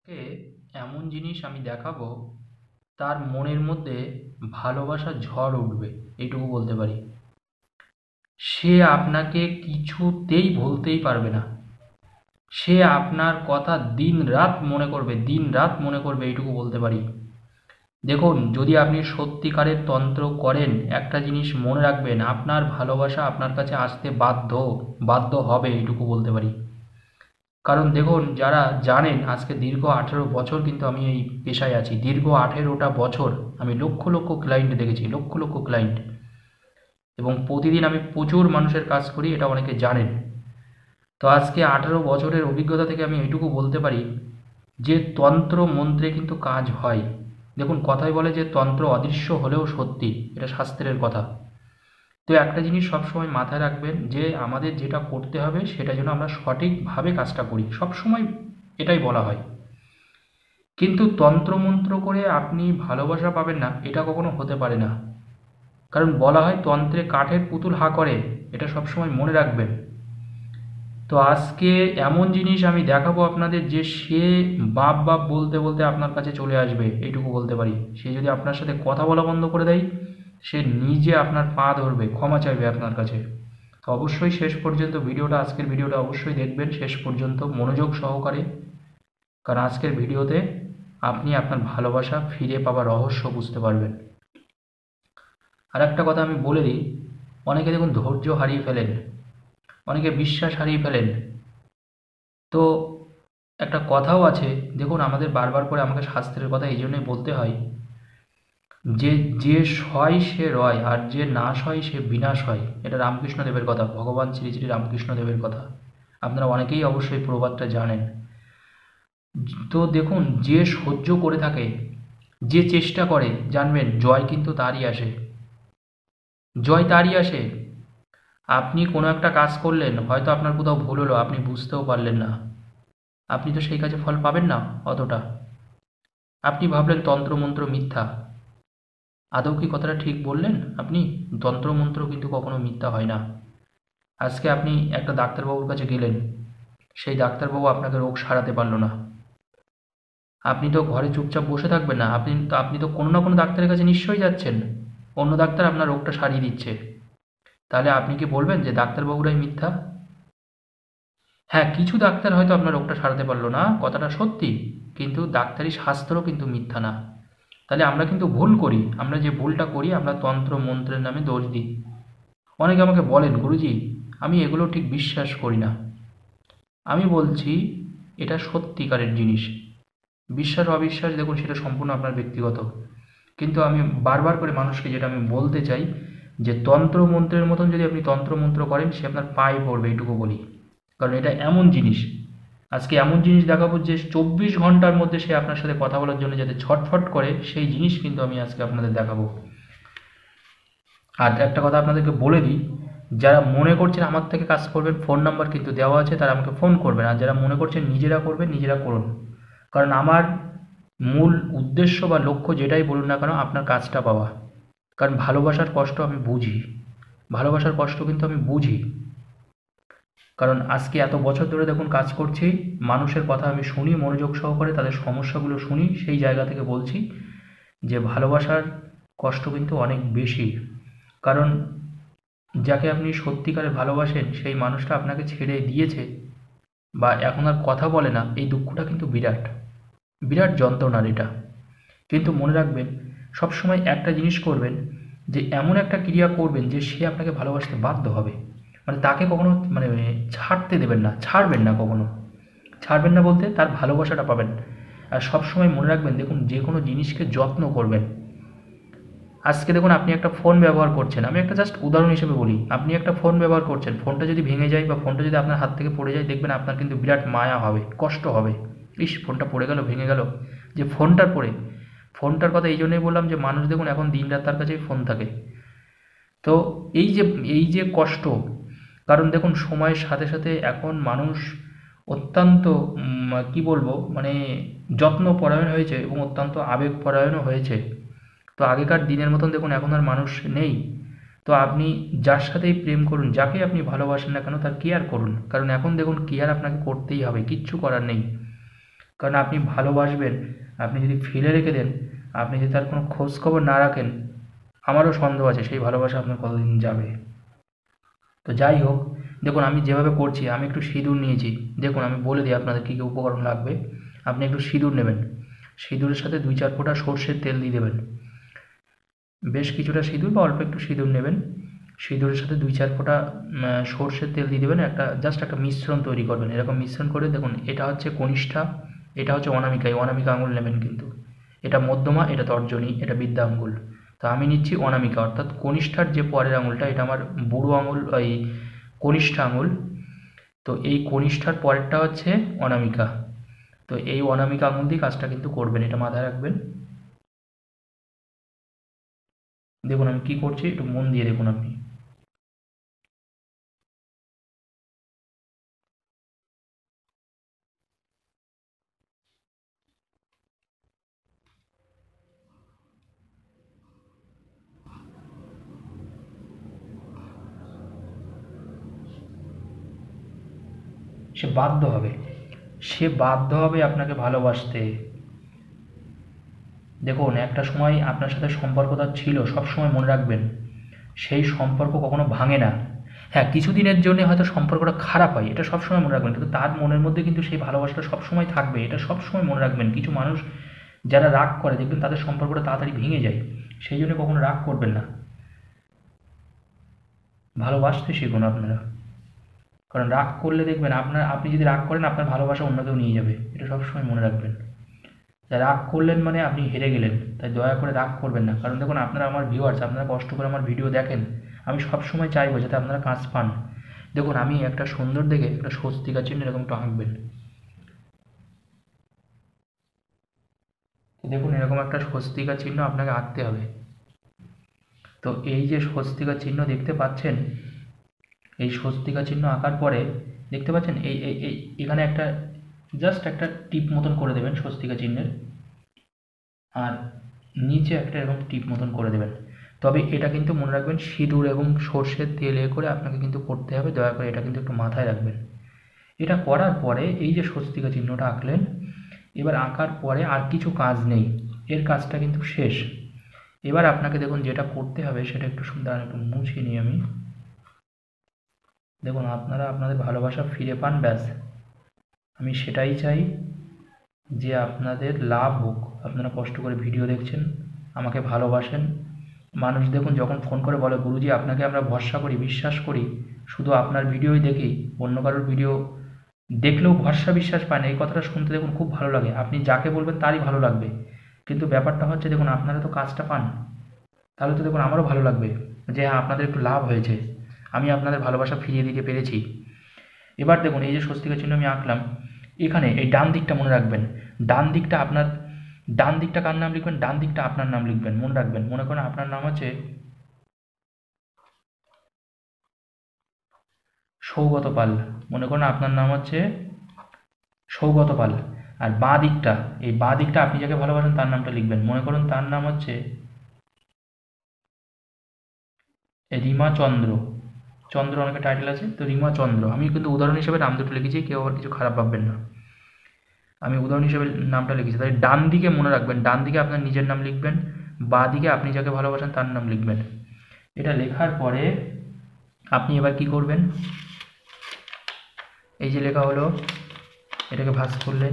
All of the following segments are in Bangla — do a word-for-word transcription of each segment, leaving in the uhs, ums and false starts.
কে এমন জিনিস আমি দেখাবো, তার মনের মধ্যে ভালোবাসার ঝড় উঠবে, এইটুকু বলতে পারি। সে আপনাকে কিছুতেই ভুলতেই পারবে না। সে আপনার কথা দিন রাত মনে করবে, দিন রাত মনে করবে, এইটুকু বলতে পারি। দেখুন, যদি আপনি সত্যিকারের তন্ত্র করেন, একটা জিনিস মনে রাখবেন, আপনার ভালোবাসা আপনার কাছে আসতে বাধ্য, বাধ্য হবে, এইটুকু বলতে পারি। কারণ দেখুন, যারা জানেন, আজকে দীর্ঘ আঠেরো বছর কিন্তু আমি এই পেশায় আছি। দীর্ঘ আঠেরোটা বছর আমি লক্ষ লক্ষ ক্লায়েন্ট দেখেছি, লক্ষ লক্ষ ক্লায়েন্ট। এবং প্রতিদিন আমি প্রচুর মানুষের কাজ করি, এটা অনেকে জানেন। তো আজকে আঠেরো বছরের অভিজ্ঞতা থেকে আমি এইটুকু বলতে পারি যে তন্ত্র মন্ত্রে কিন্তু কাজ হয়। দেখুন, কথায় বলে যে তন্ত্র অদৃশ্য হলেও সত্যি, এটা শাস্ত্রের কথা। তো একটা জিনিস সবসময় মাথায় রাখবেন, যে আমাদের যেটা করতে হবে সেটা যেন আমরা সঠিকভাবে কাজটা করি, সবসময় এটাই বলা হয়। কিন্তু তন্ত্রমন্ত্র করে আপনি ভালোবাসা পাবেন না, এটা কখনো হতে পারে না। কারণ বলা হয় তন্ত্রে কাঠের পুতুল হা করে, এটা সবসময় মনে রাখবেন। তো আজকে এমন জিনিস আমি দেখাবো আপনাদের, যে সে বাপ বাপ বলতে বলতে আপনার কাছে চলে আসবে, এইটুকু বলতে পারি। সে যদি আপনার সাথে কথা বলা বন্ধ করে দেয়, সে নিজে আপনার পা ধরবে, ক্ষমা চাইবে আপনার কাছে। তো অবশ্যই শেষ পর্যন্ত ভিডিওটা, আজকের ভিডিওটা অবশ্যই দেখবেন শেষ পর্যন্ত মনোযোগ সহকারে। কারণ আজকের ভিডিওতে আপনি আপনার ভালোবাসা ফিরে পাবার রহস্য বুঝতে পারবেন। আর একটা কথা আমি বলে দিই, অনেকে দেখুন ধৈর্য হারিয়ে ফেলেন, অনেকে বিশ্বাস হারিয়ে ফেলেন। তো একটা কথাও আছে, দেখুন আমাদের বারবার করে আমাকে শাস্ত্রের কথা এই জন্যই বলতে হয়, যে যে সয় সে রয়, আর যে না সয় সে বিনাশ হয়। এটা রামকৃষ্ণ দেবের কথা, ভগবান শ্রী শ্রী রামকৃষ্ণ দেবের কথা। আপনারা অনেকেই অবশ্যই প্রবাদটা জানেন। তো দেখুন, যে সহ্য করে থাকে, যে চেষ্টা করে, জানবেন জয় কিন্তু তারই আসে, জয় তারই আসে। আপনি কোনো একটা কাজ করলেন, হয়তো আপনার কোথাও ভুল হলো, আপনি বুঝতেও পারলেন না, আপনি তো সেই কাজে ফল পাবেন না অতটা। আপনি ভাবলেন তন্ত্রমন্ত্র মিথ্যা, আদৌ কি কথাটা ঠিক বললেন আপনি? তন্ত্রমন্ত্র কিন্তু কখনো মিথ্যা হয় না। আজকে আপনি একটা ডাক্তারবাবুর কাছে গেলেন, সেই ডাক্তারবাবু আপনাকে রোগ সারাতে পারলো না, আপনি তো ঘরে চুপচাপ বসে থাকবেন না, আপনি তো আপনি তো কোনো না কোনো ডাক্তারের কাছে নিশ্চয়ই যাচ্ছেন। অন্য ডাক্তার আপনার রোগটা সারিয়ে দিচ্ছে, তাহলে আপনি কি বলবেন যে ডাক্তারবাবুরাই মিথ্যা? হ্যাঁ, কিছু ডাক্তার হয়তো আপনার রোগটা সারাতে পারলো না, কথাটা সত্যি, কিন্তু ডাক্তারি শাস্ত্রও কিন্তু মিথ্যা না। তাহলে আমরা কিন্তু ভুল করি, আমরা যে ভুলটা করি, আমরা তন্ত্র মন্ত্রের নামে দোষ দিই। অনেকে আমাকে বলেন, গুরুজি আমি এগুলো ঠিক বিশ্বাস করি না। আমি বলছি, এটা সত্যিকারের জিনিস। বিশ্বাস অবিশ্বাস দেখুন, সেটা সম্পূর্ণ আপনার ব্যক্তিগত। কিন্তু আমি বারবার করে মানুষকে যেটা আমি বলতে চাই, যে তন্ত্র মন্ত্রের মতন যদি আপনি তন্ত্র মন্ত্র করেন, সে আপনার পায়ে পড়বে, এইটুকু বলি। কারণ এটা এমন জিনিস, আজকে এমন জিনিস দেখাবো যে চব্বিশ ঘন্টার মধ্যে সে আপনার সাথে কথা বলার জন্য যাতে ছটফট করে, সেই জিনিস কিন্তু আমি আজকে আপনাদের দেখাবো। আর একটা কথা আপনাদেরকে বলে দিই, যারা মনে করছেন আমার থেকে কাজ করবেন, ফোন নাম্বার কিন্তু দেওয়া আছে, তারা আমাকে ফোন করবেন। আর যারা মনে করছেন নিজেরা করবেন, নিজেরা করুন। কারণ আমার মূল উদ্দেশ্য বা লক্ষ্য যেটাই বলুন না কেন, আপনার কাজটা পাওয়া। কারণ ভালোবাসার কষ্ট আমি বুঝি, ভালোবাসার কষ্ট কিন্তু আমি বুঝি। কারণ আজকে এত বছর ধরে দেখুন কাজ করছি, মানুষের কথা আমি শুনি মনোযোগ সহকারে, তাদের সমস্যাগুলো শুনি, সেই জায়গা থেকে বলছি যে ভালোবাসার কষ্ট কিন্তু অনেক বেশি। কারণ যাকে আপনি সত্যিকারে ভালোবাসেন, সেই মানুষটা আপনাকে ছেড়ে দিয়েছে বা এখন আর কথা বলে না, এই দুঃখটা কিন্তু বিরাট, বিরাট যন্ত্রণার এটা। কিন্তু মনে রাখবেন, সবসময় একটা জিনিস করবেন, যে এমন একটা ক্রিয়া করবেন যে সে আপনাকে ভালোবাসতে বাধ্য হবে। মানে তাকে কখনো মানে ছাড়তে দেবেন না, ছাড়বেন না কখনো। ছাড়বেন না বলতে, তার ভালোবাসাটা পাবেন। আর সবসময় মনে রাখবেন, দেখুন যে কোনো জিনিসকে যত্ন করবেন। আজকে দেখুন আপনি একটা ফোন ব্যবহার করছেন, আমি একটা জাস্ট উদাহরণ হিসেবে বলি, আপনি একটা ফোন ব্যবহার করছেন, ফোনটা যদি ভেঙে যায় বা ফোনটা যদি আপনার হাত থেকে পড়ে যায়, দেখবেন আপনার কিন্তু বিরাট মায়া হবে, কষ্ট হবে। ইস, ফোনটা পড়ে গেল, ভেঙে গেল। যে ফোনটার পড়ে, ফোনটার কথা এই জন্যই বললাম, যে মানুষ দেখুন এখন দিন রাত তার কাছেই ফোন থাকে। তো এই যে এই যে কষ্ট, কারণ দেখুন সময়ের সাথে সাথে এখন মানুষ অত্যন্ত উম, কি বলবো, মানে যত্নপরায়ণ হয়েছে এবং অত্যন্ত আবেগপরায়ণও হয়েছে। তো আগেকার দিনের মতন দেখুন এখন আর মানুষ নেই। তো আপনি যার সাথেই প্রেম করুন, যাকে আপনি ভালোবাসেন না কেন, তার কেয়ার করুন। কারণ এখন দেখুন কেয়ার আপনাকে করতেই হবে, কিচ্ছু করার নেই। কারণ আপনি ভালোবাসবেন, আপনি যদি ফেলে রেখে দেন, আপনি যদি তার কোনো খোঁজ খবর না রাখেন, আমারও সন্দেহ আছে সেই ভালোবাসা আপনার কতদিন যাবে। তো যাই হোক, দেখুন আমি যেভাবে করছি, আমি একটু সিঁদুর নিয়েছি। দেখুন আমি বলে দিই আপনাদের কী কী উপকরণ লাগবে। আপনি একটু সিঁদুর নেবেন, সিঁদুরের সাথে দুই চার ফোঁটা সর্ষের তেল দিয়ে দেবেন। বেশ কিছুটা সিঁদুর বা অল্প একটু সিঁদুর নেবেন, সিঁদুরের সাথে দুই চার ফোঁটা সর্ষের তেল দিয়ে দেবেন। একটা জাস্ট একটা মিশ্রণ তৈরি করবেন। এরকম মিশ্রণ করে দেখুন, এটা হচ্ছে কনিষ্ঠা, এটা হচ্ছে অনামিকা। এই অনামিকা আঙুল নেবেন কিন্তু, এটা মধ্যমা, এটা তর্জনী, এটা বৃদ্ধা আঙুল। তো আমি নিচ্ছি অনামিকা, অর্থাৎ কনিষ্ঠার যে পরের আঙুলটা, এটা আমার বুড়ো আঙুল, এই কনিষ্ঠা আঙুল। তো এই কনিষ্ঠার পরেরটা হচ্ছে অনামিকা। তো এই অনামিকা আঙুল দিয়ে কাজটা কিন্তু করবেন, এটা মাথায় রাখবেন। দেখুন আমি কী করছি, একটু মন দিয়ে দেখুন আপনি। সে বাধ্য হবে, সে বাধ্য হবে আপনাকে ভালোবাসতে। দেখুন একটা সময় আপনার সাথে সম্পর্কটা ছিল, সব সময় মনে রাখবেন, সেই সম্পর্ক কখনো ভাঙে না। হ্যাঁ, কিছুদিনের জন্য হয়তো সম্পর্কটা খারাপ হয়, এটা সবসময় মনে রাখবেন, কিন্তু তার মনের মধ্যে কিন্তু সেই ভালোবাসাটা সবসময় থাকবে, এটা সবসময় মনে রাখবেন। কিছু মানুষ যারা রাগ করে, দেখবেন তাদের সম্পর্কটা তাড়াতাড়ি ভেঙে যায়। সেই জন্য কখনো রাগ করবেন না, ভালোবাসতে শিখুন আপনারা। কারণ রাগ করলে দেখবেন আপনার, আপনি যদি রাগ করেন আপনার ভালোবাসা অন্য কেউ নিয়ে যাবে, এটা সবসময় মনে রাখবেন। তাই রাগ করলেন মানে আপনি হেরে গেলেন, তাই দয়া করে রাগ করবেন না। কারণ দেখুন আপনারা আমার ভিউয়ার্স, আপনারা কষ্ট করে আমার ভিডিও দেখেন, আমি সবসময় চাইবো যাতে আপনারা কাজ পান। দেখুন আমি একটা সুন্দর দেখে একটা স্বস্তিকা চিহ্ন এরকম একটু আঁকবেন। দেখুন এরকম একটা স্বস্তিকা চিহ্ন আপনাকে আঁকতে হবে। তো এই যে স্বস্তিকা চিহ্ন দেখতে পাচ্ছেন, এই স্বস্তিকা চিহ্ন আঁকার পরে দেখতে পাচ্ছেন এই এই এই এখানে একটা জাস্ট একটা টিপ মতন করে দেবেন স্বস্তিকা চিহ্নের, আর নিচে একটা এরকম টিপ মতন করে দেবেন। তবে এটা কিন্তু মনে রাখবেন সিঁদুর এবং সর্ষের তেল এ করে আপনাকে কিন্তু করতে হবে, দয়া করে এটা কিন্তু একটু মাথায় রাখবেন। এটা করার পরে এই যে স্বস্তিকা চিহ্নটা আঁকলেন, এবার আঁকার পরে আর কিছু কাজ নেই, এর কাজটা কিন্তু শেষ। এবার আপনাকে দেখুন যেটা করতে হবে সেটা একটু সুন্দর একটু মুছিয়ে নিই আমি। দেখুন আপনারা আপনাদের ভালোবাসা ফিরে পান, ব্যাস আমি সেটাই চাই, যে আপনাদের লাভ হোক। আপনারা কষ্ট করে ভিডিও দেখছেন, আমাকে ভালোবাসেন। মানুষ দেখুন যখন ফোন করে বলে গুরুজি আপনাকে আমরা ভরসা করি, বিশ্বাস করি, শুধু আপনার ভিডিওই দেখি, অন্য কারোর ভিডিও দেখলেও ভরসা বিশ্বাস পায় না, এই কথাটা শুনতে দেখুন খুব ভালো লাগে। আপনি যাকে বলবেন তারই ভালো লাগবে, কিন্তু ব্যাপারটা হচ্ছে দেখুন আপনারা তো কাজটা পান, তাহলে তো দেখুন আমারও ভালো লাগবে যে হ্যাঁ আপনাদের একটু লাভ হয়েছে, আমি আপনাদের ভালোবাসা ফিরিয়ে দিতে পেরেছি। এবার দেখুন এই যে স্বস্তিকা চিহ্ন আমি আঁকলাম, এখানে এই ডান দিকটা মনে রাখবেন, ডান দিকটা আপনার, ডান দিকটা কার নাম লিখবেন, ডান দিকটা আপনার নাম লিখবেন, মনে রাখবেন। মনে করেন আপনার নাম হচ্ছে সৌগত পাল, মনে করেন আপনার নাম হচ্ছে সৌগত পাল। আর বাঁ দিকটা, এই বাঁ দিকটা আপনি যাকে ভালোবাসেন তার নামটা লিখবেন, মনে করুন তার নাম হচ্ছে রিমা চন্দ্র। চন্দ্র অনেকে টাইটেল আছে, তো রিমা চন্দ্র। আমি কিন্তু উদাহরণ হিসেবে নাম দুটো লিখেছি, কেউ আবার কিছু খারাপ ভাববেন না, আমি উদাহরণ হিসেবে নামটা লিখেছি। তাই ডান দিকে মনে রাখবেন, ডান দিকে আপনার নিজের নাম লিখবেন, বাঁ দিকে আপনি যাকে ভালোবাসেন তার নাম লিখবেন। এটা লেখার পরে আপনি এবার কি করবেন, এই যে লেখা হলো এটাকে ভাঁজ করলেন,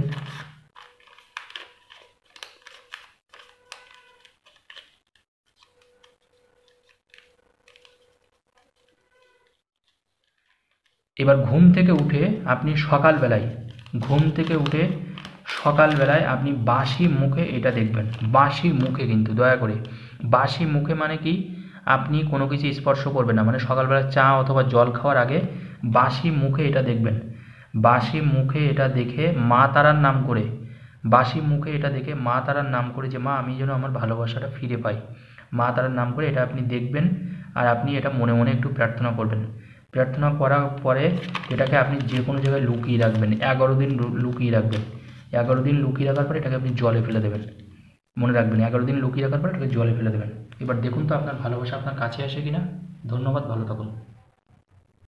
এবার ঘুম থেকে উঠে আপনি সকালবেলায়, ঘুম থেকে উঠে সকালবেলায় আপনি বাসি মুখে এটা দেখবেন, বাসি মুখে, কিন্তু দয়া করে বাসি মুখে মানে কি, আপনি কোনো কিছু স্পর্শ করবেন না, মানে সকালবেলা চা অথবা জল খাওয়ার আগে বাসি মুখে এটা দেখবেন। বাসি মুখে এটা দেখে মা তারার নাম করে, বাসি মুখে এটা দেখে মা তারার নাম করে, যে মা আমি যেন আমার ভালোবাসাটা ফিরে পাই, মা তারার নাম করে এটা আপনি দেখবেন। আর আপনি এটা মনে মনে একটু প্রার্থনা করবেন। প্রার্থনা করার পরে এটাকে আপনি যে কোনো জায়গায় লুকিয়ে রাখবেন, এগারো দিন লুকিয়ে রাখবেন। এগারো দিন লুকিয়ে রাখার পরে এটাকে আপনি জলে ফেলে দেবেন, মনে রাখবেন এগারো দিন লুকিয়ে রাখার পরে এটাকে জলে ফেলে দেবেন। এবার দেখুন তো আপনার ভালোবাসা আপনার কাছে আসে কিনা। ধন্যবাদ, ভালো থাকুন।